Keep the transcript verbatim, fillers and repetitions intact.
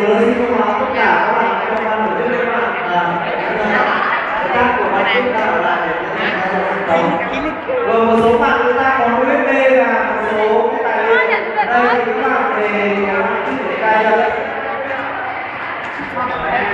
nữa xin thông báo tất cả các bạn trong ban tổ chức các bạn là các của ban tổ chức ở lại để rồi một số bạn chúng ta có u ét bê và một số cái tài liệu đây thì các bạn về để cài đặt